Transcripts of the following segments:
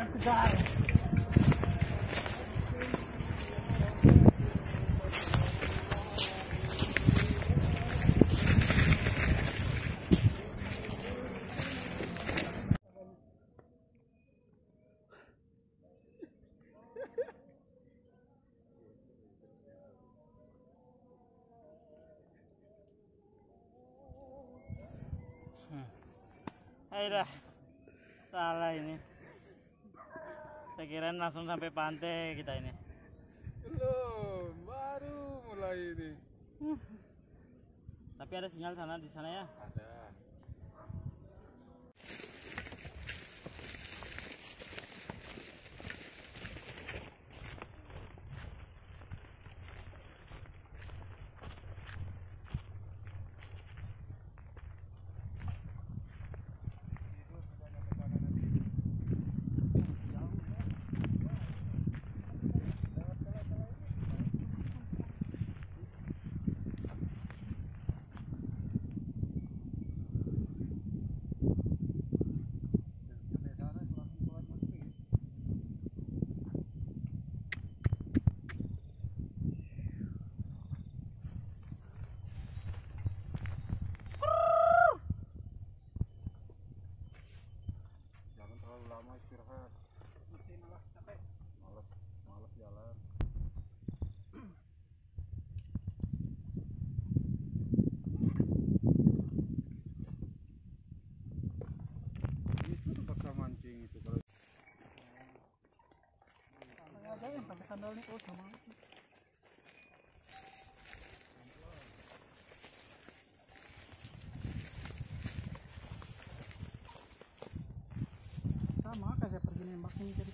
tegar. Dah salah ini. Saya kira langsung sampai pantai kita ini. Belum, baru mulai ini. Tapi ada sinyal di sana ya? Ada. Lama istirahat, mesti malas capek, malas jalan. Itu bakal mancing itu kalau ada yang pakai sandal nih. Oh sama. Sama kayak saya pergi nembak ini jadi.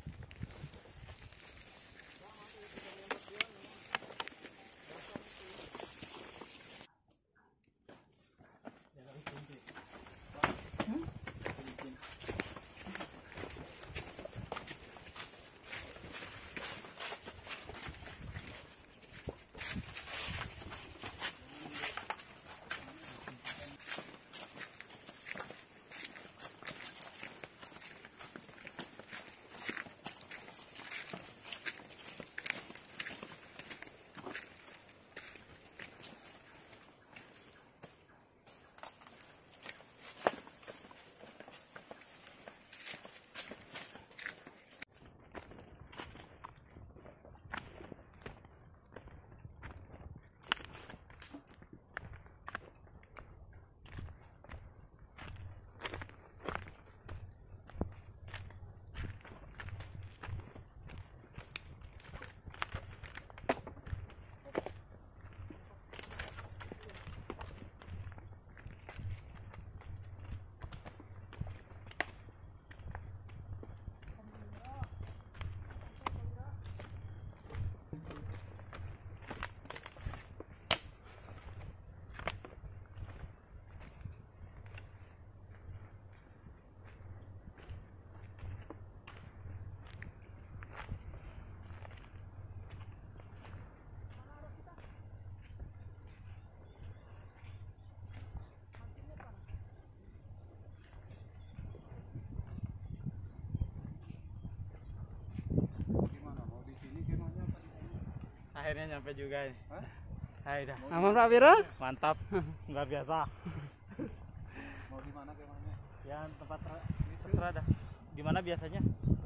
Akhirnya nyampe juga ini. Hai dah. Aman Pak Biro? Mantap. Luar biasa. Mau di mana kemana? Ya tempat terserah dah. Gimana biasanya?